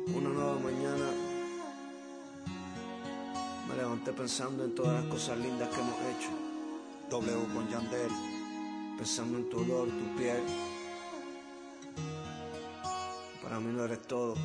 Una nueva mañana me levanté pensando en todas las cosas lindas que hemos hecho. W con Yandel, pensando en tu olor, tu piel. Para mí no eres todo.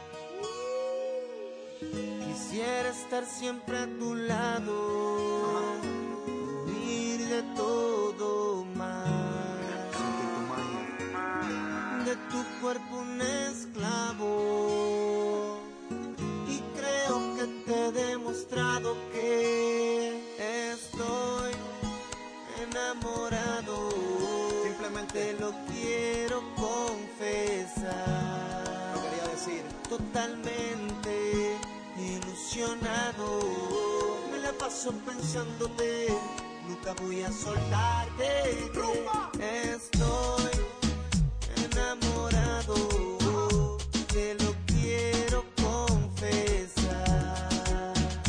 Quisiera estar siempre a tu lado, huir de todo mal, sentir tu magia, de tu cuerpo un esclavo. Y creo que te he demostrado que estoy enamorado. simplemente Te lo quiero confesar. lo quería decir. Totalmente ilusionado, me la paso pensándote, nunca voy a soltarte. Estoy enamorado, te lo quiero confesar.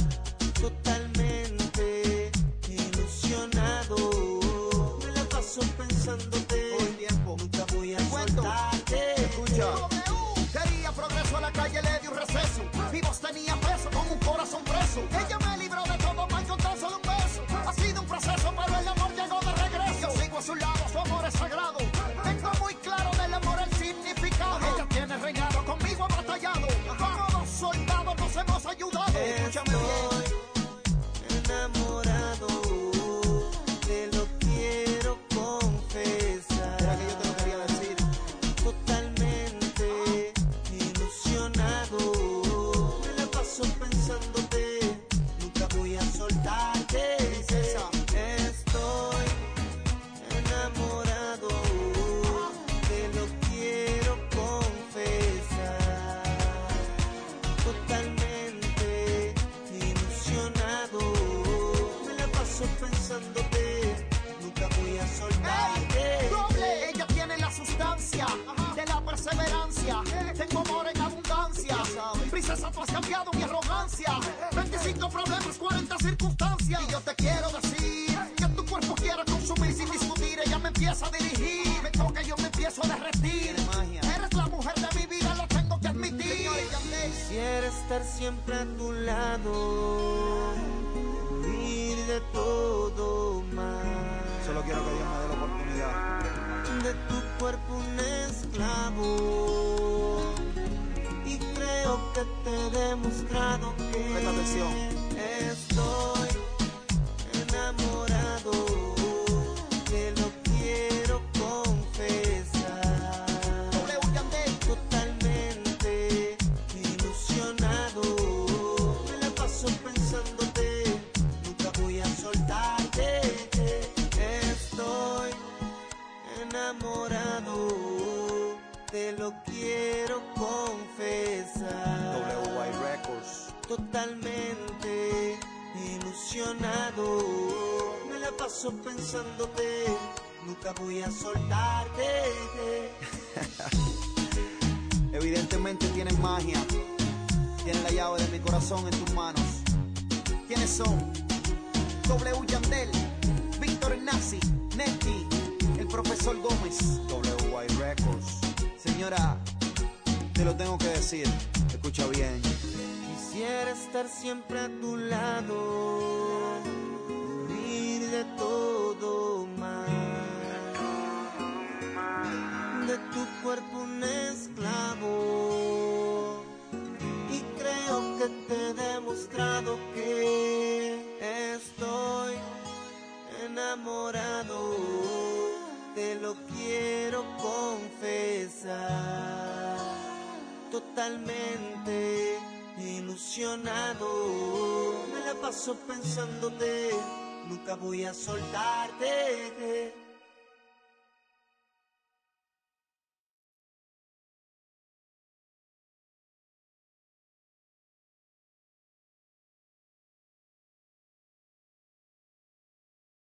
Totalmente ilusionado, me la paso pensándote, Todo el tiempo. nunca voy a Cuento. soltarte. Escucha. Quería progreso, a la calle le di un receso. Mi voz tenía peso, con un corazón preso. Ella me libró de todo para encontrar solo un beso. Ha sido un proceso, pero el amor llegó de regreso. Yo sigo a su lado, su amor es sagrado. Tengo muy claro del amor el significado. Ella tiene reinado, conmigo ha batallado. Como dos soldados nos hemos ayudado. Escúchame bien. Estoy enamorado, te lo quiero confesar. Era que yo te lo quería decir. Totalmente ilusionado, me la paso pensándote, nunca voy a soltarte. Princesa. Estoy enamorado, te lo quiero confesar. Totalmente ilusionado, me la paso pensándote, nunca voy a soltarte. Doble, ella tiene la sustancia de la perseverancia. Tengo amor en abundancia. Princesa, tú has cambiado mi arrogancia. 25 problemas, 40 circunstancias. Y yo te quiero decir que tu cuerpo quiera consumir sin discutir. Ella me empieza a dirigir, me toca y yo me empiezo a derretir. Tiene magia. Eres la mujer de mi vida, lo tengo que admitir. Quisiera estar siempre a tu lado, huir de todo mal, Solo quiero que Dios me dé la oportunidad. de tu cuerpo un esclavo. Y creo que te he demostrado que Presta atención. estoy enamorado, te lo quiero confesar. W Yandel. Totalmente ilusionado, me la paso pensándote, nunca voy a soltarte. Estoy enamorado, te lo quiero confesar. WY Records. Totalmente ilusionado, me la paso pensándote, nunca voy a soltarte. Evidentemente tienes magia. Tienes la llave de mi corazón en tus manos. ¿Quiénes son? W Yandel, Víctor Nazi, Neti, el profesor Gómez. WY Records. Señora, te lo tengo que decir. Escucha bien. Quisiera estar siempre a tu lado, huir de todo mal, de tu cuerpo un esclavo. Y creo que te he demostrado que estoy enamorado, te lo quiero confesar. Totalmente ilusionado, me la paso pensándote, nunca voy a soltarte.